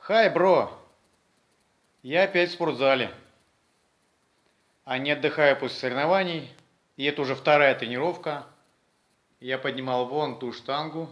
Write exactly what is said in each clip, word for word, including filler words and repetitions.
Хай, бро! Я опять в спортзале. А не отдыхаю после соревнований. И это уже вторая тренировка. Я поднимал вон ту штангу.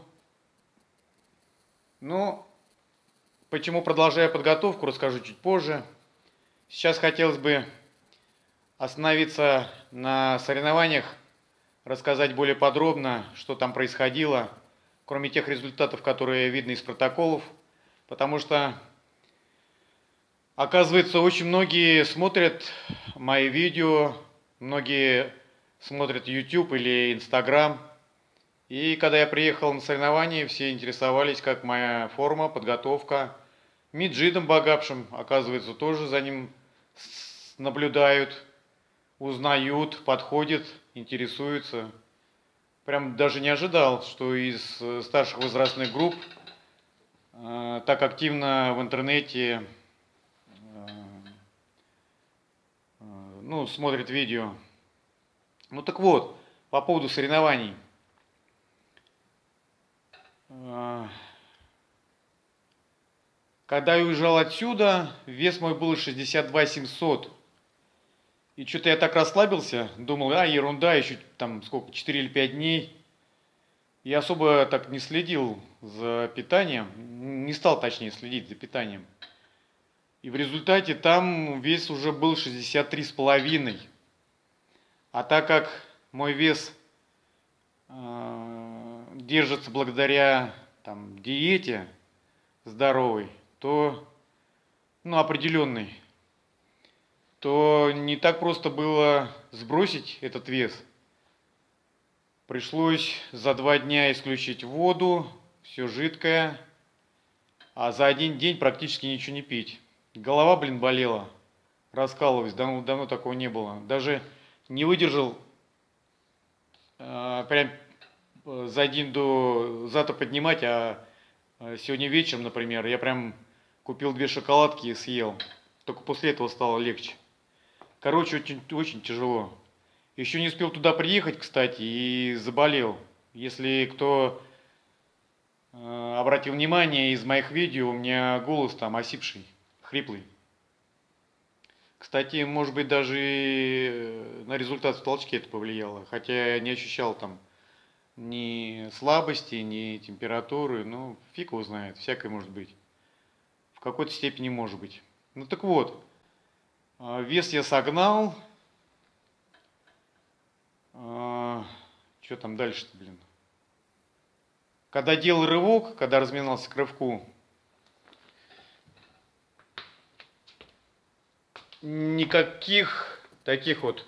Ну, почему продолжаю подготовку, расскажу чуть позже. Сейчас хотелось бы остановиться на соревнованиях, рассказать более подробно, что там происходило, кроме тех результатов, которые видны из протоколов. Потому что, оказывается, очень многие смотрят мои видео, многие смотрят YouTube или Instagram. И когда я приехал на соревнования, все интересовались, как моя форма, подготовка. Миджидом Багапшем, оказывается, тоже за ним наблюдают, узнают, подходят, интересуются. Прям даже не ожидал, что из старших возрастных групп э, так активно в интернете э, э, ну, смотрят видео. Ну так вот, по поводу соревнований. Когда я уезжал отсюда, вес мой был шестьдесят два семьсот. И что-то я так расслабился, думал, а, ерунда, еще там сколько, четыре или пять дней. Я особо так не следил за питанием, не стал точнее следить за питанием. И в результате там вес уже был шестьдесят три с половиной. А так как мой вес э, держится благодаря там, диете здоровой, то, ну, определенный, то не так просто было сбросить этот вес. Пришлось за два дня исключить воду, все жидкое, а за один день практически ничего не пить. Голова, блин, болела, раскалывалась, давно, давно такого не было. Даже не выдержал э, прям за день до завтра поднимать, а сегодня вечером, например, я прям купил две шоколадки и съел. Только после этого стало легче. Короче, очень, очень тяжело. Еще не успел туда приехать, кстати, и заболел. Если кто э, обратил внимание, из моих видео у меня голос там осипший, хриплый. Кстати, может быть, даже на результат в толчке это повлияло. Хотя я не ощущал там ни слабости, ни температуры. Ну, фиг его знает, всякое может быть. В какой-то степени может быть. Ну так вот, вес я согнал. Что там дальше-то, блин? Когда делал рывок, когда разминался к рывку, никаких таких вот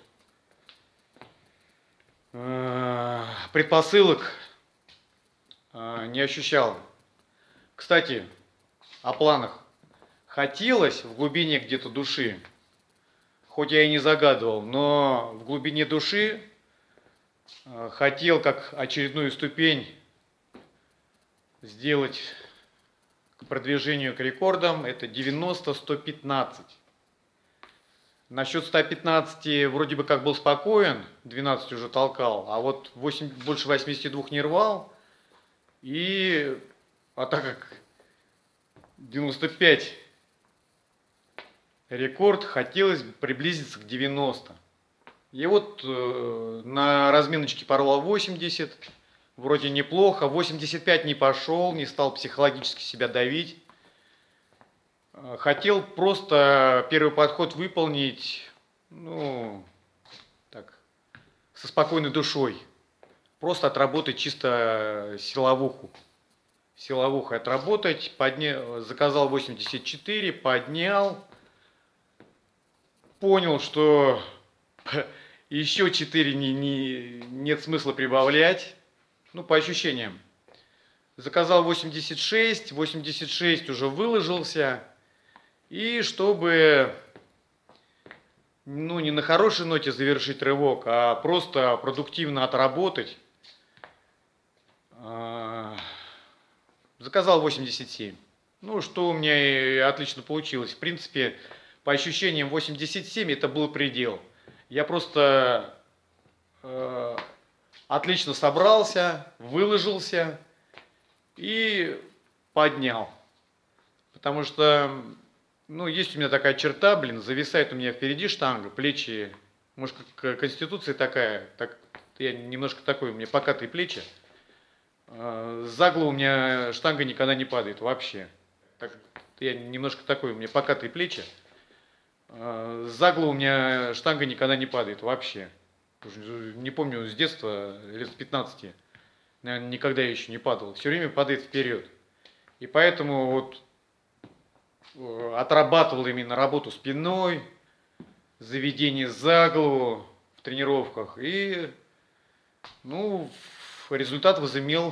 э, предпосылок э, не ощущал. Кстати, о планах. Хотелось в глубине где-то души, хоть я и не загадывал, но в глубине души э, хотел как очередную ступень сделать к продвижению к рекордам. Это девяносто сто пятнадцать. Насчет ста пятнадцати вроде бы как был спокоен, двенадцать уже толкал, а вот восемь, больше восьмидесяти двух не рвал. И, а так как девяносто пять рекорд, хотелось приблизиться к девяноста. И вот э, на разминочке порвал восемьдесят, вроде неплохо, восемьдесят пять не пошел, не стал психологически себя давить. Хотел просто первый подход выполнить, ну, так, со спокойной душой. Просто отработать чисто силовуху. Силовуху отработать, подня... заказал восемьдесят четыре, поднял. Понял, что еще четыре не, не, нет смысла прибавлять. Ну, по ощущениям. Заказал восемьдесят шесть, восемьдесят шесть уже выложился. И чтобы, ну, не на хорошей ноте завершить рывок, а просто продуктивно отработать, заказал восемьдесят семь. Ну, что у меня и отлично получилось. В принципе, по ощущениям восемьдесят семь это был предел. Я просто э, отлично собрался, выложился и поднял. потому что, ну, есть у меня такая черта, блин, зависает у меня впереди штанга, плечи, может, как конституция такая, так, я немножко такой, у меня покатые плечи, а, за голову у меня штанга никогда не падает вообще. Так, я немножко такой, у меня покатые плечи, а, за голову у меня штанга никогда не падает вообще. Не помню, с детства, лет с пятнадцати, наверное, никогда еще не падал. Все время падает вперед. И поэтому вот э, отрабатывал именно работу спиной, заведение за голову в тренировках. И, ну, результат возымел,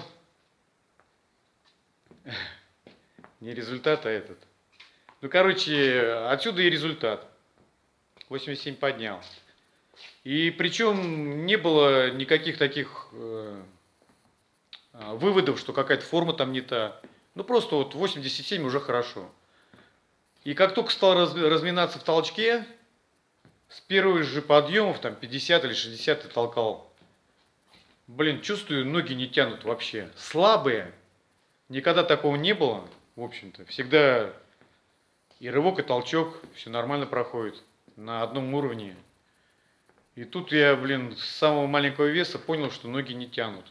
не результат, а этот. Ну, короче, отсюда и результат. восемьдесят семь поднял. И причем не было никаких таких э, выводов, что какая-то форма там не та. Ну, просто вот восемьдесят семь уже хорошо. И как только стал раз, разминаться в толчке, с первых же подъемов, там пятьдесят или шестьдесят я толкал. Блин, чувствую, ноги не тянут вообще. Слабые. Никогда такого не было, в общем-то. Всегда и рывок, и толчок, все нормально проходит. На одном уровне. И тут я, блин, с самого маленького веса понял, что ноги не тянут.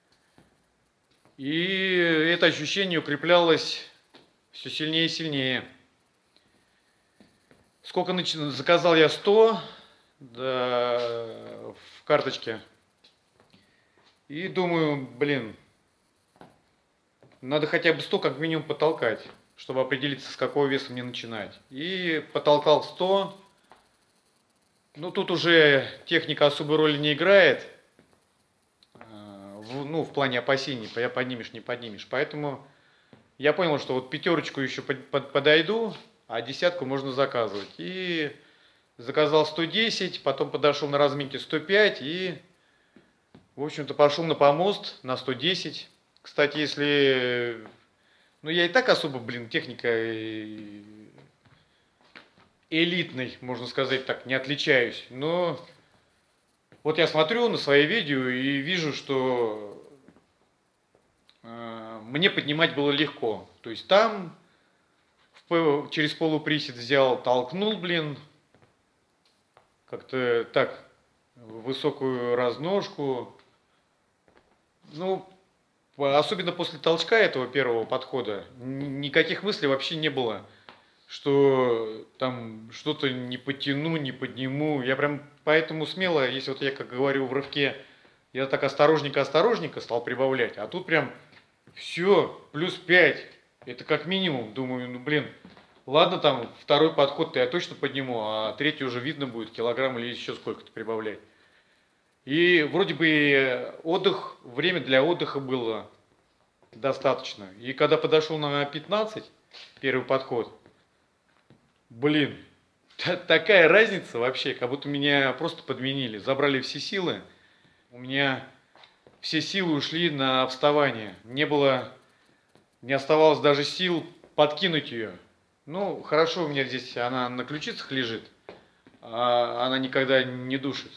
И это ощущение укреплялось все сильнее и сильнее. Сколько нач... заказал я сто, да, в карточке. И думаю, блин, надо хотя бы сто как минимум потолкать, чтобы определиться, с какого веса мне начинать. И потолкал сто. Ну, тут уже техника особой роли не играет. В, ну, в плане опасений, поднимешь, не поднимешь. Поэтому я понял, что вот пятерочку еще под, под, подойду, а десятку можно заказывать. И заказал сто десять, потом подошел на разминке сто пять и, в общем-то, пошел на помост на сто десять. Кстати, если... Ну, я и так особо, блин, техника элитной, можно сказать так, не отличаюсь. Но вот я смотрю на свои видео и вижу, что э, мне поднимать было легко. То есть там в, через полуприсед взял, толкнул, блин, как-то так, высокую разножку. Ну, особенно после толчка этого первого подхода, никаких мыслей вообще не было, что там что-то не потяну, не подниму. Я прям поэтому смело, если вот я, как говорю в рывке, я так осторожненько-осторожненько стал прибавлять, а тут прям все, плюс пять, это как минимум. Думаю, ну блин, ладно, там второй подход-то я точно подниму, а третий уже видно будет, килограмм или еще сколько-то прибавлять. И вроде бы отдых, время для отдыха было достаточно. И когда подошел на пятнадцать, первый подход, блин, такая разница вообще, как будто меня просто подменили. Забрали все силы. У меня все силы ушли на вставание. Не было, не оставалось даже сил подкинуть ее. Ну, хорошо, у меня здесь она на ключицах лежит, а она никогда не душит.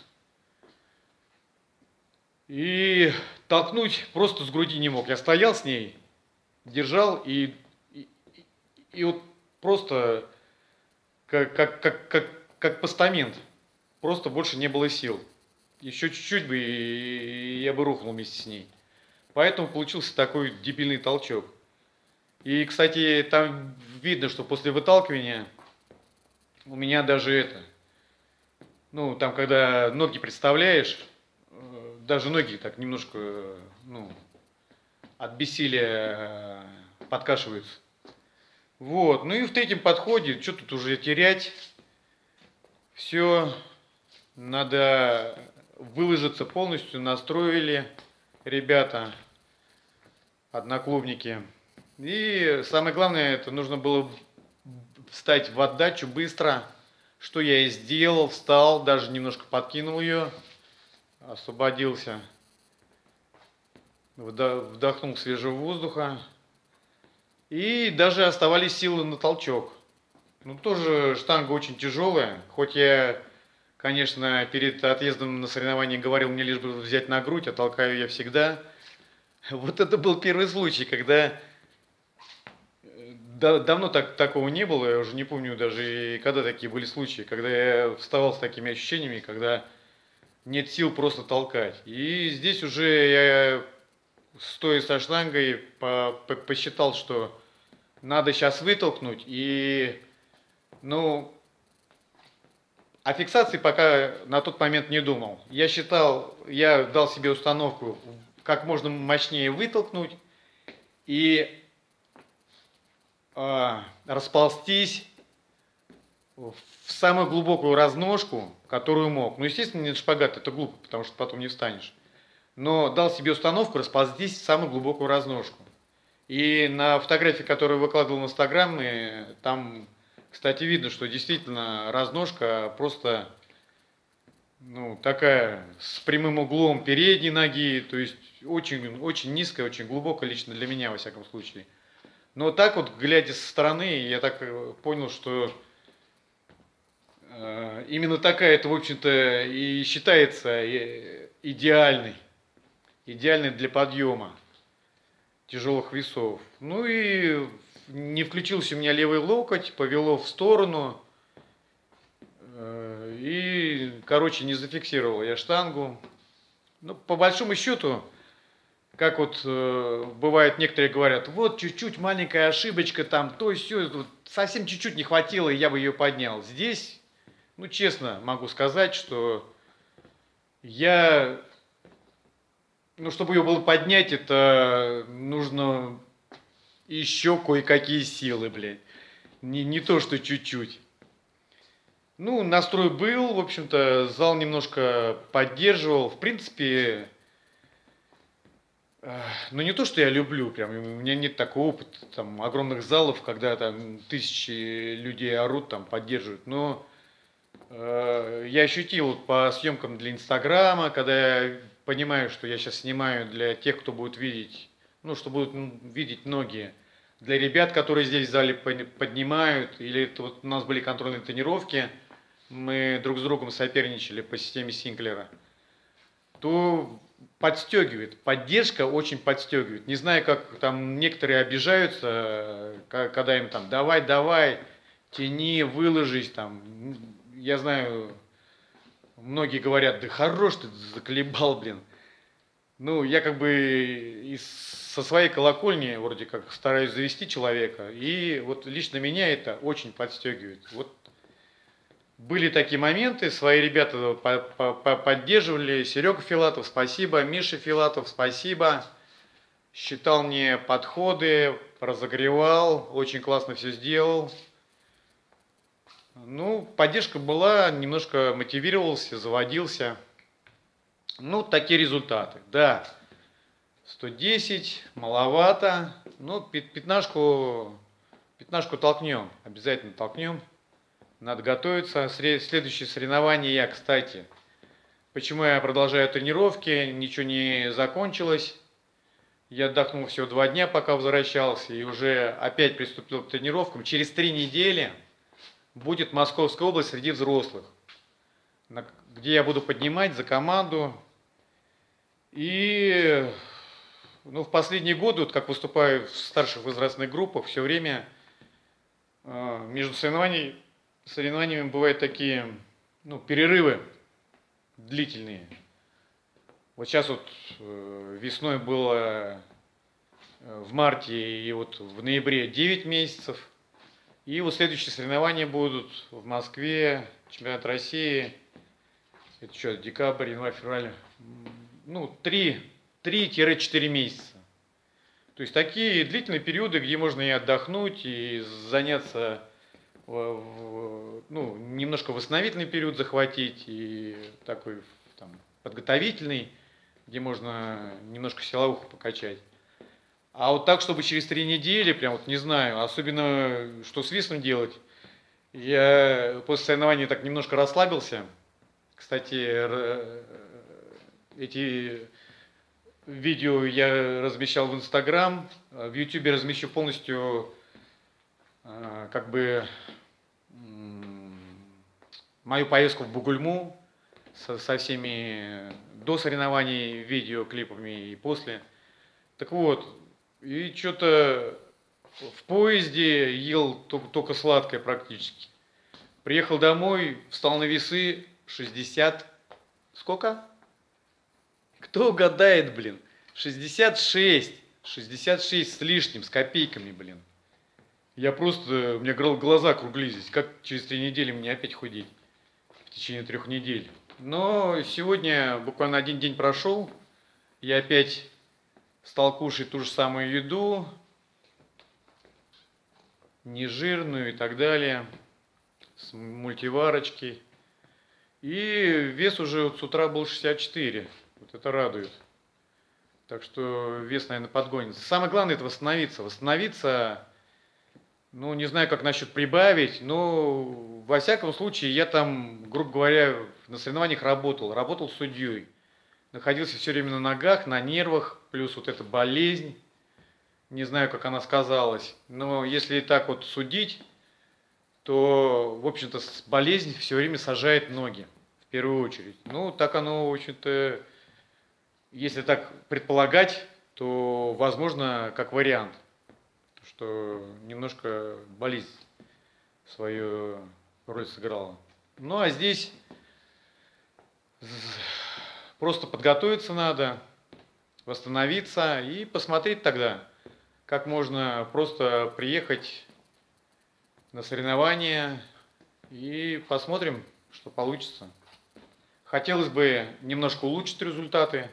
И толкнуть просто с груди не мог. Я стоял с ней, держал и, и, и вот просто как, как, как, как, как постамент. Просто больше не было сил. Еще чуть-чуть бы, и я бы рухнул вместе с ней. Поэтому получился такой дебильный толчок. И, кстати, там видно, что после выталкивания у меня даже это, ну, там, когда ноги представляешь, даже ноги так немножко, ну, от бессилия подкашиваются. Вот, ну и в третьем подходе, что тут уже терять, все, надо выложиться полностью, настроили ребята, одноклубники. И самое главное, это нужно было встать в отдачу быстро, что я и сделал, встал, даже немножко подкинул ее, освободился, вдохнул свежего воздуха, и даже оставались силы на толчок. Ну, тоже штанга очень тяжелая, хоть я, конечно, перед отъездом на соревнования говорил, мне лишь бы взять на грудь, а толкаю я всегда. Вот это был первый случай, когда да, давно так, такого не было, я уже не помню даже, и когда такие были случаи, когда я вставал с такими ощущениями, когда нет сил просто толкать. И здесь уже я, стоя со штангой, по- по- посчитал, что надо сейчас вытолкнуть, и, ну, о фиксации пока на тот момент не думал. Я считал, я дал себе установку как можно мощнее вытолкнуть и э, расползтись в самую глубокую разножку, которую мог. Ну, естественно, не шпагат, это глупо, потому что потом не встанешь. Но дал себе установку расползтись в самую глубокую разножку. И на фотографии, которую выкладывал в Инстаграм, там, кстати, видно, что действительно разножка просто, ну, такая, с прямым углом передней ноги, то есть очень, очень низкая, очень глубокая, лично для меня, во всяком случае. Но так вот, глядя со стороны, я так э, понял, что э, именно такая это, в общем-то, и считается э, идеальной, идеальной для подъема тяжелых весов. Ну и не включился у меня левый локоть, повело в сторону. э, И, короче, не зафиксировал я штангу. Ну, по большому счету, как вот э, бывает, некоторые говорят, вот чуть-чуть маленькая ошибочка, там то все, вот, совсем чуть-чуть не хватило, и я бы ее поднял. Здесь, ну, честно могу сказать, что я, ну, чтобы ее было поднять, это нужно еще кое-какие силы, блядь. Не, не то, что чуть-чуть. Ну, настрой был, в общем-то, зал немножко поддерживал. В принципе, э, ну не то, что я люблю, прям, у меня нет такого опыта, там, огромных залов, когда там тысячи людей орут, там, поддерживают. Но э, я ощутил вот по съемкам для Инстаграма, когда я понимаю, что я сейчас снимаю для тех, кто будет видеть, ну, что будут ну, видеть многие, для ребят, которые здесь в зале поднимают, или это вот у нас были контрольные тренировки, мы друг с другом соперничали по системе Синклера, то подстегивает, поддержка очень подстегивает. Не знаю, как там некоторые обижаются, когда им там давай, давай, тяни, выложись там. Я знаю, многие говорят, да хорош ты заколебал, блин. Ну, я как бы из, со своей колокольни вроде как стараюсь завести человека, и вот лично меня это очень подстегивает. Вот были такие моменты, свои ребята по -по -по поддерживали. Серега Филатов, спасибо. Миша Филатов, спасибо. Считал мне подходы, разогревал, очень классно все сделал. Ну, поддержка была, немножко мотивировался, заводился. Ну, такие результаты. Да, сто десять, маловато. Ну, пятнашку, пятнашку толкнем, обязательно толкнем. Надо готовиться. Следующее соревнование я, кстати, почему я продолжаю тренировки, ничего не закончилось. Я отдохнул всего два дня, пока возвращался, и уже опять приступил к тренировкам. Через три недели будет Московская область среди взрослых, где я буду поднимать за команду. И ну, в последние годы, вот как выступаю в старших возрастных группах, все время э, между соревнованиями соревнованиями бывают такие, ну, перерывы длительные. Вот сейчас вот э, весной было э, в марте и вот в ноябре девять месяцев. И вот следующие соревнования будут в Москве, чемпионат России. Это что, декабрь, январь, февраль. Ну, три-четыре месяца. То есть такие длительные периоды, где можно и отдохнуть, и заняться, ну, немножко восстановительный период захватить, и такой там, подготовительный, где можно немножко силовуху покачать. А вот так, чтобы через три недели, прям вот не знаю, особенно что с весом делать, я после соревнований так немножко расслабился. Кстати, эти видео я размещал в Инстаграм, в Ютубе размещу полностью как бы мою поездку в Бугульму со, со всеми до соревнований видеоклипами и после. Так вот, и что-то в поезде, ел только, только сладкое практически. Приехал домой, встал на весы, шестьдесят... Сколько? Кто угадает, блин? шестьдесят шесть. шестьдесят шесть с лишним, с копейками, блин. Я просто... У меня глаза округлились. Как через три недели мне опять худеть? В течение трех недель. Но сегодня буквально один день прошел. Я опять стал кушать ту же самую еду. Нежирную и так далее. С мультиварочкой. И вес уже вот с утра был шестьдесят четыре. Вот это радует. Так что вес, наверное, подгонится. Самое главное это восстановиться. Восстановиться, ну, не знаю, как насчет прибавить, но во всяком случае я там, грубо говоря, на соревнованиях работал. Работал судьей. Находился все время на ногах, на нервах, плюс вот эта болезнь. Не знаю, как она сказалась. Но если так вот судить, то, в общем-то, болезнь все время сажает ноги. В первую очередь. Ну, так оно, в общем-то... Если так предполагать, то, возможно, как вариант, что немножко болезнь свою роль сыграла. Ну, а здесь просто подготовиться надо, восстановиться и посмотреть тогда, как можно просто приехать на соревнования и посмотрим, что получится. Хотелось бы немножко улучшить результаты.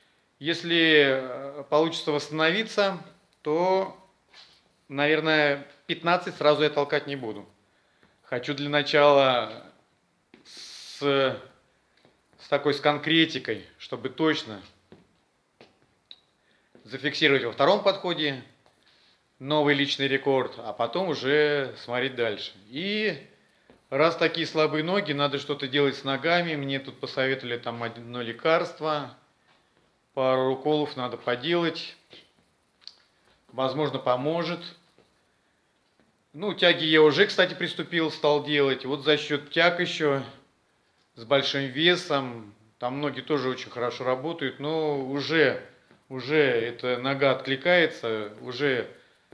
Если получится восстановиться, то, наверное, пятнадцать сразу я толкать не буду. Хочу для начала с, с такой с конкретикой, чтобы точно зафиксировать во втором подходе новый личный рекорд, а потом уже смотреть дальше. И раз такие слабые ноги, надо что-то делать с ногами. Мне тут посоветовали там одно лекарство. Пару уколов надо поделать. Возможно, поможет. Ну, тяги я уже, кстати, приступил, стал делать. Вот за счет тяг еще с большим весом. Там ноги тоже очень хорошо работают. Но уже, уже эта нога откликается. Уже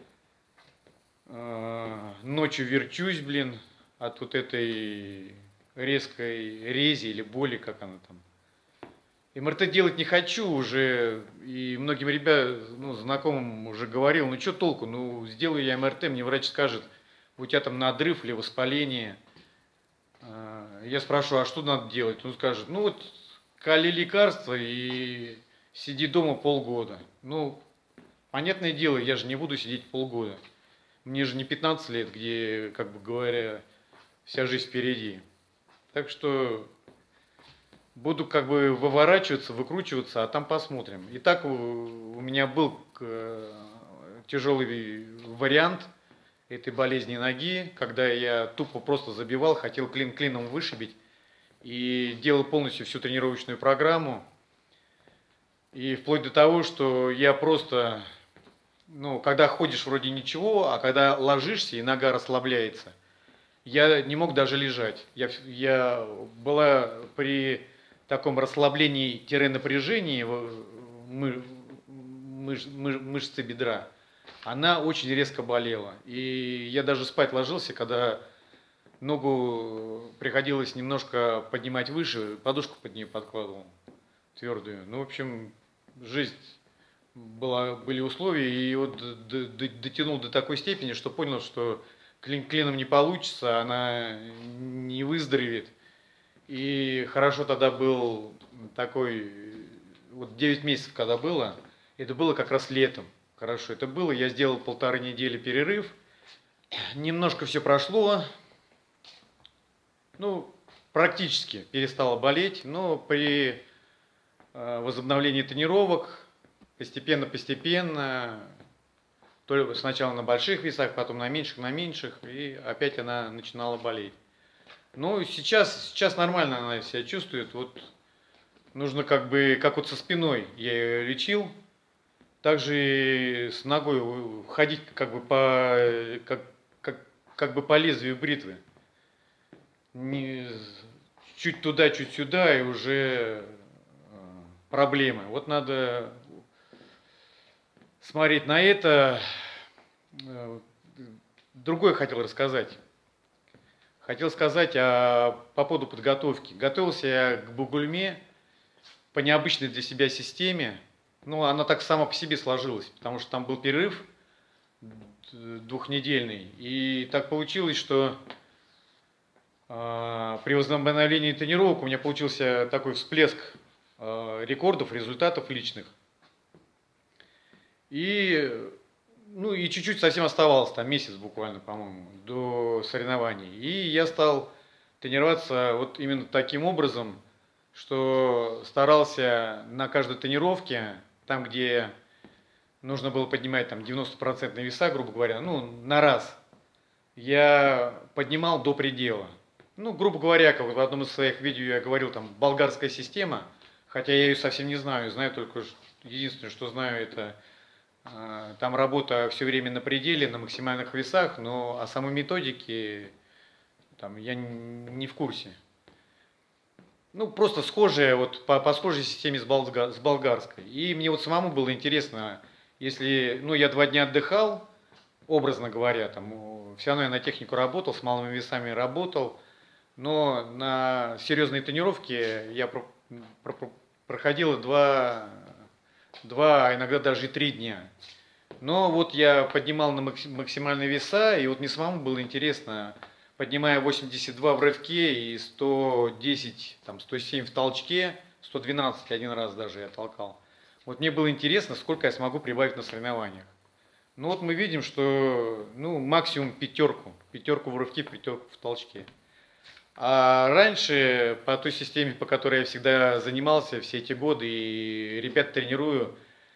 э, ночью верчусь, блин, от вот этой резкой рези или боли, как она там. МРТ делать не хочу уже, и многим ребятам, ну, знакомым уже говорил, ну что толку, ну сделаю я МРТ, мне врач скажет, у тебя там надрыв или воспаление. Я спрашиваю, а что надо делать? Он скажет, ну вот кали лекарства и сиди дома полгода. Ну, понятное дело, я же не буду сидеть полгода. Мне же не пятнадцать лет, где, как бы говоря, вся жизнь впереди. Так что... Буду как бы выворачиваться, выкручиваться, а там посмотрим. Итак, у меня был тяжелый вариант этой болезни ноги, когда я тупо просто забивал, хотел клин клином вышибить и делал полностью всю тренировочную программу. И вплоть до того, что я просто, ну, когда ходишь вроде ничего, а когда ложишься и нога расслабляется, я не мог даже лежать. Я, я была при... таком расслаблении-напряжении мы, мыш, мыш, мышцы бедра, она очень резко болела. И я даже спать ложился, когда ногу приходилось немножко поднимать выше, подушку под нее подкладывал твердую. Ну, в общем, жизнь была, были условия, и вот дотянул до такой степени, что понял, что клин клином не получится, она не выздоровеет. И хорошо тогда был такой, вот девять месяцев когда было, это было как раз летом. Хорошо это было, я сделал полторы недели перерыв, немножко все прошло, ну, практически перестало болеть, но при возобновлении тренировок постепенно-постепенно, только сначала на больших весах, потом на меньших, на меньших, и опять она начинала болеть. Ну, сейчас, сейчас нормально она себя чувствует. Вот нужно как бы, как вот со спиной я ее лечил, также и с ногой ходить как бы по, как, как, как бы по лезвию бритвы. Не, чуть туда, чуть сюда, и уже проблемы. Вот надо смотреть на это, э, другое хотел рассказать. Хотел сказать о, по поводу подготовки. Готовился я к Бугульме по необычной для себя системе. Ну, она так сама по себе сложилась, потому что там был перерыв двухнедельный. И так получилось, что э, при возобновлении тренировок у меня получился такой всплеск э, рекордов, результатов личных. И, ну, и чуть-чуть совсем оставалось, там месяц буквально, по-моему, до соревнований. И я стал тренироваться вот именно таким образом, что старался на каждой тренировке, там, где нужно было поднимать там девяносто процентов веса, грубо говоря, ну, на раз, я поднимал до предела. Ну, грубо говоря, как в одном из своих видео я говорил, там, болгарская система, хотя я ее совсем не знаю, знаю только, единственное, что знаю, это э, там работа все время на пределе, на максимальных весах, но о самой методике там, я не в курсе. Ну, просто схожая, вот по, по схожей системе с, болгар, с болгарской. И мне вот самому было интересно, если, ну, я два дня отдыхал, образно говоря, там, все равно я на технику работал, с малыми весами работал, но на серьезные тренировки я про, про, проходил два, два, а иногда даже и три дня. Но вот я поднимал на максимальные веса, и вот мне самому было интересно, поднимая восемьдесят два в рывке и сто десять, там, сто семь в толчке, сто двенадцать один раз даже я толкал. Вот мне было интересно, сколько я смогу прибавить на соревнованиях. Ну вот мы видим, что ну, максимум пятерку. Пятерку в рывке, пятерку в толчке. А раньше, по той системе, по которой я всегда занимался все эти годы, и ребят тренирую,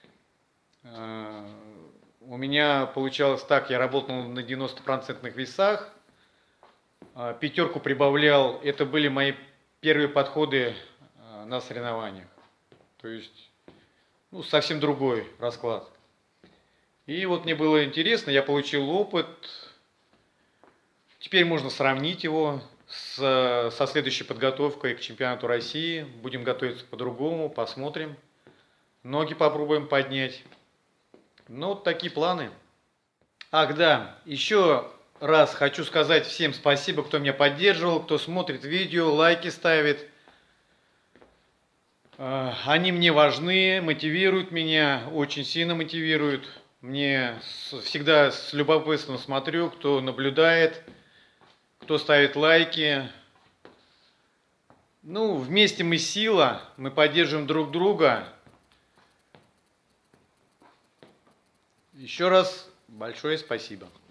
у меня получалось так, я работал на девяноста процентных весах, пятерку прибавлял, это были мои первые подходы на соревнованиях. То есть, ну, совсем другой расклад. И вот мне было интересно, я получил опыт. Теперь можно сравнить его с, со следующей подготовкой к чемпионату России. Будем готовиться по-другому, посмотрим. Ноги попробуем поднять. Ну, вот такие планы. Ах, да, еще раз хочу сказать всем спасибо, кто меня поддерживал, кто смотрит видео, лайки ставит. Они мне важны, мотивируют меня, очень сильно мотивируют. Мне всегда с любопытством смотрю, кто наблюдает, кто ставит лайки. Ну, вместе мы сила, мы поддерживаем друг друга. Еще раз большое спасибо.